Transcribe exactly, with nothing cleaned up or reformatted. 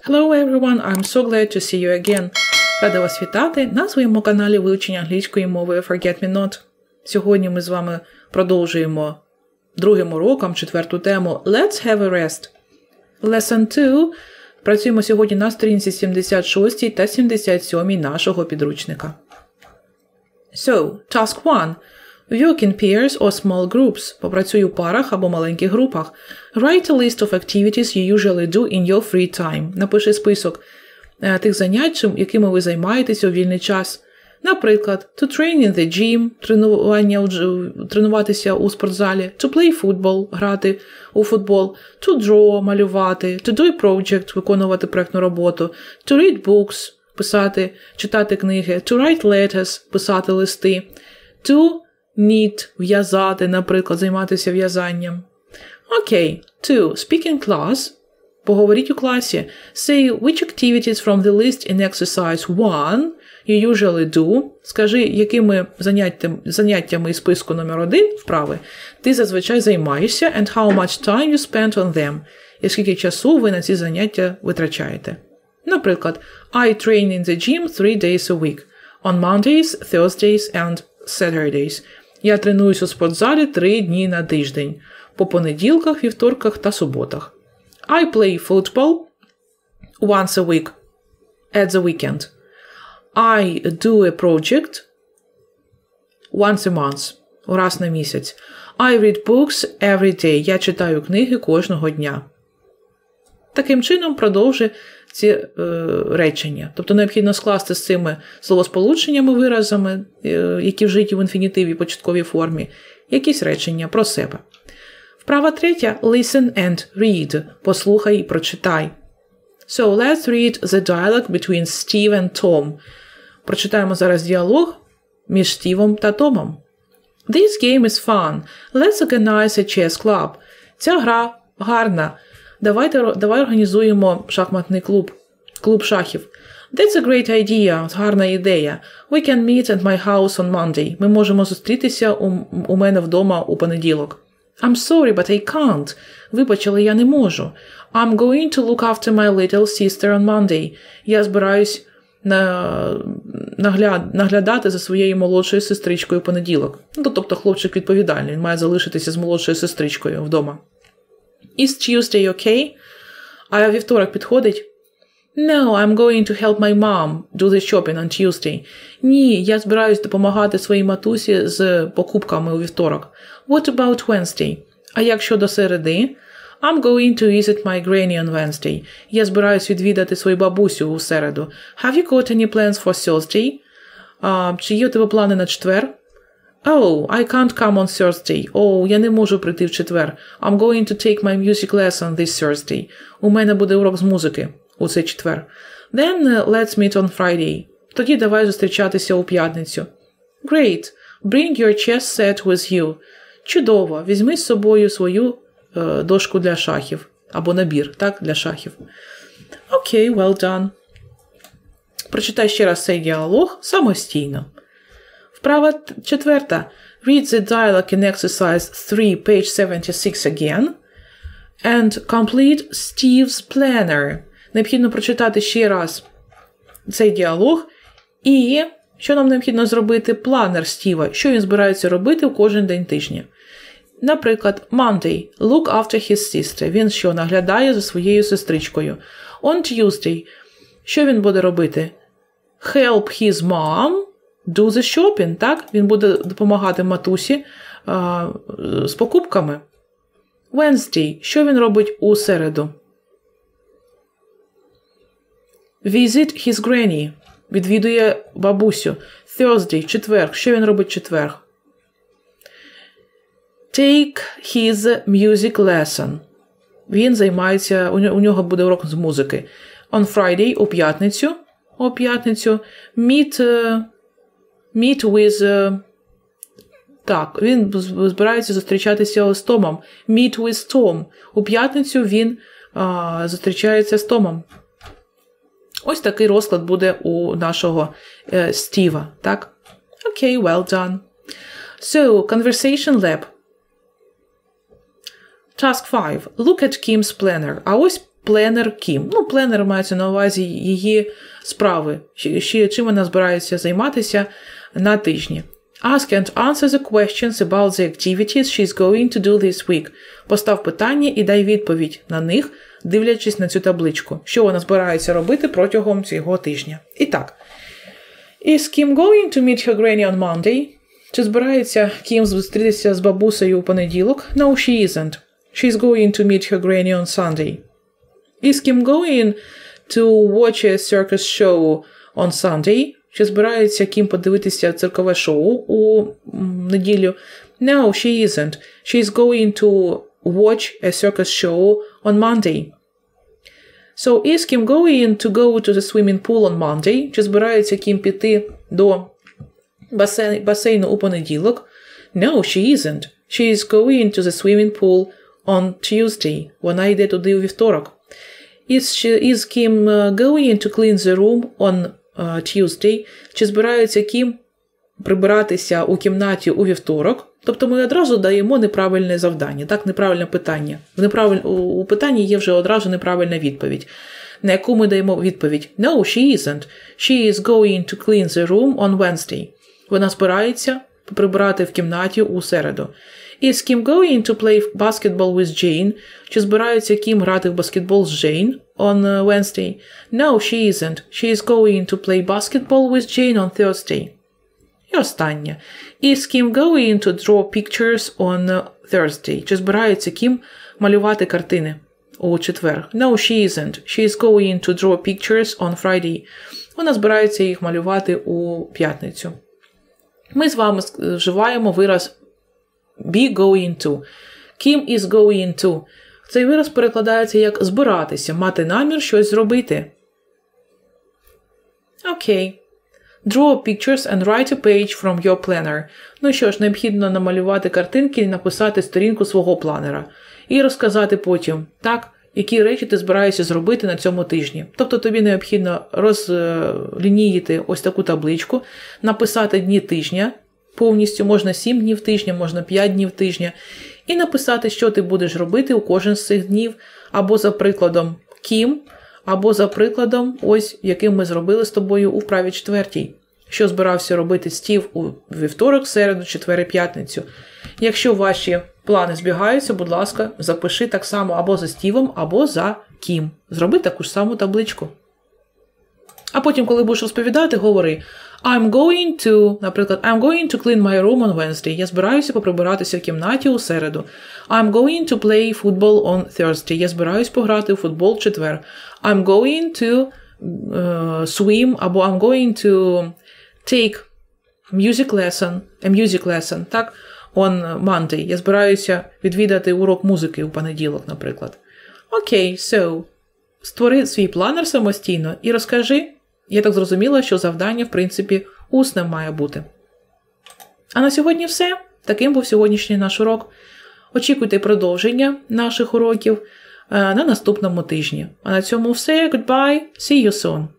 Hello everyone, I'm so glad to see you again. Рада вас вітати на своєму каналі вивчення англійської мови Forget Me Not. Сьогодні ми з вами продовжуємо другим уроком четверту тему Let's have a rest. Lesson two. Працюємо сьогодні на сторінці сімдесят шостій та сімдесят сьомій нашого підручника. So, task one. Work in pairs or small groups. Попрацюй у парах або маленьких групах. Write a list of activities you usually do in your free time. Напиши список тих занять, якими ви займаєтесь у вільний час. Наприклад, to train in the gym, тренування, тренуватися у спортзалі, to play football, грати у футбол, to draw, малювати, to do a project, виконувати проєктну роботу, to read books, писати, читати книги, to write letters, писати листи, to knit, в'язати, наприклад, займатися в'язанням. Окей. two. Speak in class. Поговоріть у класі. Say which activities from the list in exercise one you usually do. Скажи, якими заняттями, заняттями із списку номер один, вправи, ти зазвичай займаєшся and how much time you spend on them. І скільки часу ви на ці заняття витрачаєте. Наприклад, I train in the gym three days a week. On Mondays, Thursdays and Saturdays. Я тренуюсь у спортзалі три дні на тиждень. По понеділках, вівторках та суботах. I play football once a week at the weekend. I do a project once a month. Раз на місяць. I read books every day. Я читаю книги кожного дня. Таким чином продовжуй ці е, речення. Тобто необхідно скласти з цими словосполученнями, виразами, е, які вжиті в інфінітиві початковій формі, якісь речення про себе. Вправа третя. Listen and read. Послухай і прочитай. So, let's read the dialogue between Steve and Tom. Прочитаємо зараз діалог між Стівом та Томом. This game is fun. Let's organize a chess club. Ця гра гарна. Давайте, давай організуємо шахматний клуб. Клуб шахів. That's a great idea. Гарна ідея. We can meet at my house on Monday. Ми можемо зустрітися у, у мене вдома у понеділок. I'm sorry, but I can't. Вибач, але я не можу. I'm going to look after my little sister on Monday. Я збираюсь на... нагляд... наглядати за своєю молодшою сестричкою у понеділок. Ну, тобто хлопчик відповідальний, він має залишитися з молодшою сестричкою вдома. Is Tuesday okay? А вівторок підходить? No, I'm going to help my mom do the shopping on Tuesday. Ні, я збираюсь допомагати своїй матусі з покупками у вівторок. What about Wednesday? А як щодо середи? I'm going to visit my granny on Wednesday. Я збираюсь відвідати свою бабусю у середу. Have you got any plans for Thursday? Uh, чи є у тебе плани на четвер? Oh, I can't come on Thursday. Oh, я не можу прийти в четвер. I'm going to take my music lesson this Thursday. У мене буде урок з музики у цей четвер. Then uh, let's meet on Friday. Тоді давай зустрічатися у п'ятницю. Great. Bring your chess set with you. Чудово. Візьми з собою свою uh, дошку для шахів. Або набір, так, для шахів. Окей, okay, well done. Прочитай ще раз цей діалог самостійно. Вправа четверта. Read the dialogue in exercise three, page seventy-six again. And complete Steve's planner. Необхідно прочитати ще раз цей діалог. І що нам необхідно зробити? Планер Стіва. Що він збирається робити у кожен день тижня. Наприклад, Monday. Look after his sister. Він що? Наглядає за своєю сестричкою. On Tuesday. Що він буде робити? Help his mom do the shopping. Так? Він буде допомагати матусі а, з покупками. Wednesday. Що він робить у середу? Visit his granny. Відвідує бабусю. Thursday. Четверг. Що він робить четверг? Take his music lesson. Він займається, у нього буде урок з музики. On Friday. У п'ятницю. У п'ятницю. Meet, uh, meet with... Uh, так, він збирається зустрічатися з Томом. Meet with Tom. У п'ятницю він uh, зустрічається з Томом. Ось такий розклад буде у нашого е, Стіва, так? Окей, okay, well done. So, conversation lab. Task five. Look at Kim's planner. А ось planner Кім. Ну, planner мається на увазі її справи, чим вона збирається займатися на тижні. Ask and answer the questions about the activities she's going to do this week. Постав питання і дай відповідь на них, дивлячись на цю табличку, що вона збирається робити протягом цього тижня. І так. Is Kim going to meet her granny on Monday? Чи збирається Кім зустрітися з бабусею у понеділок? No, she isn't. She's going to meet her granny on Sunday. Is Kim going to watch a circus show on Sunday? Чи збирається Кім подивитися циркове шоу у неділю? No, she isn't. She's going to watch a circus show on Monday. So, is Kim going to go to the swimming pool on Monday? Чи збирається Кім піти до басейн, басейну у понеділок? No, she isn't. She is going to the swimming pool on Tuesday. Вона йде туди у вівторок. Is, she, is Kim going to clean the room on uh, Tuesday? Чи збирається Кім прибиратися у кімнаті у вівторок? Тобто ми одразу даємо неправильне завдання, так, неправильне питання. В неправиль... У питанні є вже одразу неправильна відповідь, на яку ми даємо відповідь. No, she isn't. She is going to clean the room on Wednesday. Вона збирається прибирати в кімнаті у середу. Is Kim going to play basketball with Jane? Чи збирається Кім грати в баскетбол з Джейн on Wednesday? No, she isn't. She is going to play basketball with Jane on Thursday. І останнє. Is Kim going to draw pictures on Thursday? Чи збирається Кім малювати картини у четвер? No, she isn't. She is going to draw pictures on Friday. Вона збирається їх малювати у п'ятницю. Ми з вами вживаємо вираз be going to. Kim is going to. Цей вираз перекладається як збиратися, мати намір щось зробити. Окей. Draw pictures and write a page from your planner. Ну що ж, необхідно намалювати картинки і написати сторінку свого планера. І розказати потім, так, які речі ти збираєшся зробити на цьому тижні. Тобто тобі необхідно розлініїти ось таку табличку, написати дні тижня, повністю, можна сім днів тижня, можна п'ять днів тижня, і написати, що ти будеш робити у кожен з цих днів, або за прикладом Кім, або за прикладом, ось, яким ми зробили з тобою у вправі четвертій. Що збирався робити Стів у вівторок, середу, четвер і п'ятницю. Якщо ваші плани збігаються, будь ласка, запиши так само або за Стівом, або за Кім. Зроби таку ж саму табличку. А потім, коли будеш розповідати, говори I'm going to, наприклад, I'm going to clean my room on Wednesday. Я збираюся поприбиратися в кімнаті у середу. I'm going to play football on Thursday. Я збираюсь пограти у футбол в четвер. I'm going to uh, swim, або I'm going to take music lesson, a music lesson, так, on Monday. Я збираюся відвідати урок музики у понеділок, наприклад. Окей, okay, so, створи свій планер самостійно і розкажи. Я так зрозуміла, що завдання, в принципі, усне має бути. А на сьогодні все. Таким був сьогоднішній наш урок. Очікуйте продовження наших уроків на наступному тижні. А на цьому все. Goodbye. See you soon.